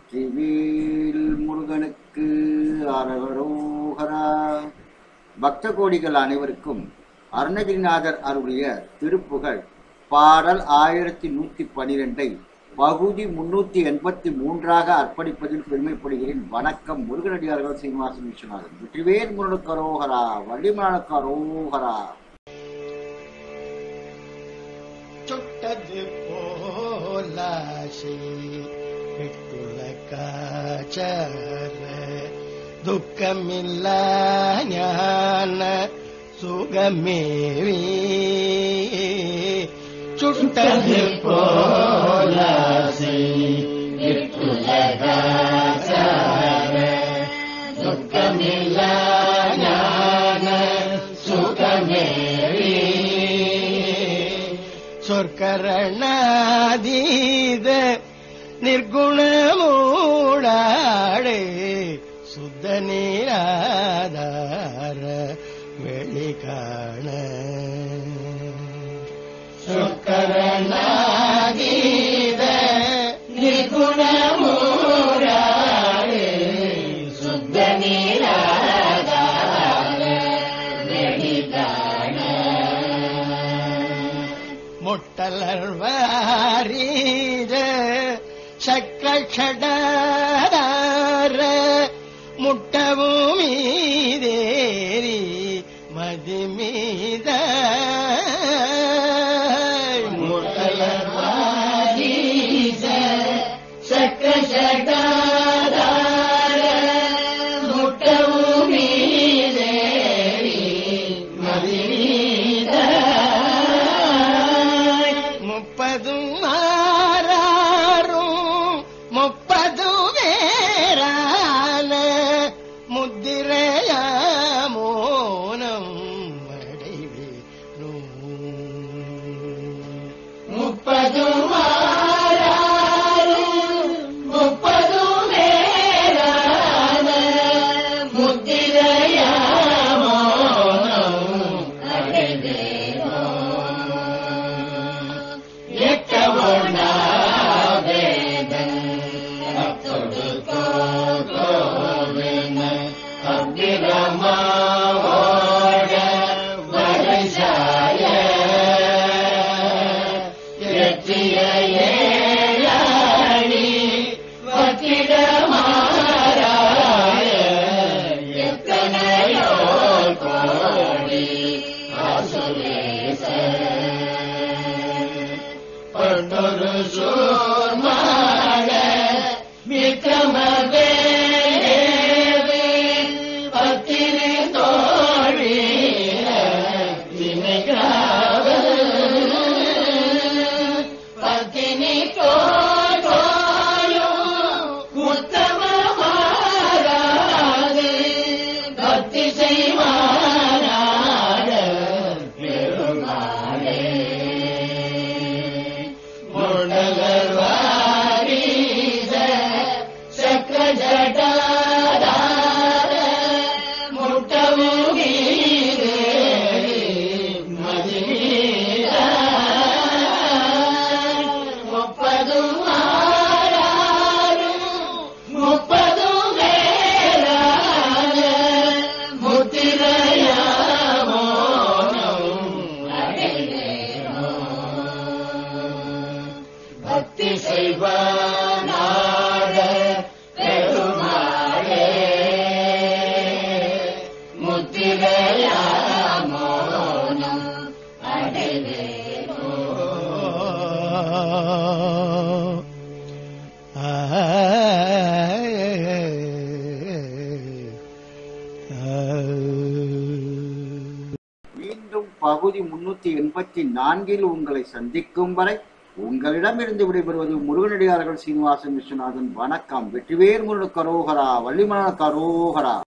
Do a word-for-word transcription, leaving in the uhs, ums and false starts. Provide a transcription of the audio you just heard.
வெற்றிவேல் முருகனுக்கு அரகரோகரா. பக்த கோடிகள் அனைவருக்கும் அருணகிரிநாதர் அருளிய திருப்புகழ் பாடல் ஆயிரத்தி நூத்தி பனிரெண்டை பகுதி முன்னூத்தி எண்பத்தி மூன்றாக அர்ப்பணிப்பதில் பெருமைப்படுகிறேன். வணக்கம். முருகனடியார்கள் சீனிவாசன் விஸ்வநாதன். வெற்றிவேல் முருகனுக்கு அரோகரா, வள்ளிமலனுக்கு அரோகரா. சுட்டது போலாசி விட்டுல காச்சர துக்கமில்ல ஞான சுகமேவி. சுட்டது போலாசி விட்டுல காச்சர துக்கமில்ல ஞான சுகமேவி. சொற்கரணாதீத நிர்குணமூடாடே சுத்த நீராதார வெளிகாண. சொற்கரணாதீத நிர்குணமூடாடே சுத்த நீராதார வெளிகாண. முட்டலர்வாரீத சக்கஷடார முட்டவும் மீதேரி மதிமீத. முட்டலர்வாரீத சக்கஷடார முட்டவும் மீதேரி மதிமீத. முப்பதும் ஆறாரும் முப்பதும் வேறான முத்திரைய மோனம் அடைவேனும். முப்பதும் ஆறாரும் முப்பதும் வேறான முத்திரைய மோனம் அடைவேனும். பண்டொரு சோர்மாட விக்ரமவே பத்திரி தோழி திணைகாவ பத்தினி தோயோயும் உத்தமமாராது பக்தி செய்வாராட பெருமாளே. முடலர்வாரீத சக்கரஜடாதார முட்டவும் மீதேரி மதிமீத. முப்பதும் ஆறாரும் முப்பதும் வேறான முத்திரைய மோனம் அடைவேனும். பக்தி செய்வானாட பெருமாளே முத்திரைய மோனம் அடைவேனும். மீண்டும் பகுதி முன்னூத்தி எண்பத்தி நான்கில் உங்களை சந்திக்கும் வரை உங்களிடமிருந்து விடைபெறுவது முருகனடியார்கள் சீனிவாசன் விஸ்வநாதன். வணக்கம். வெற்றிவேல் முருகனுக்கு அரோகரா, வள்ளிமலனுக்கு அரோகரா.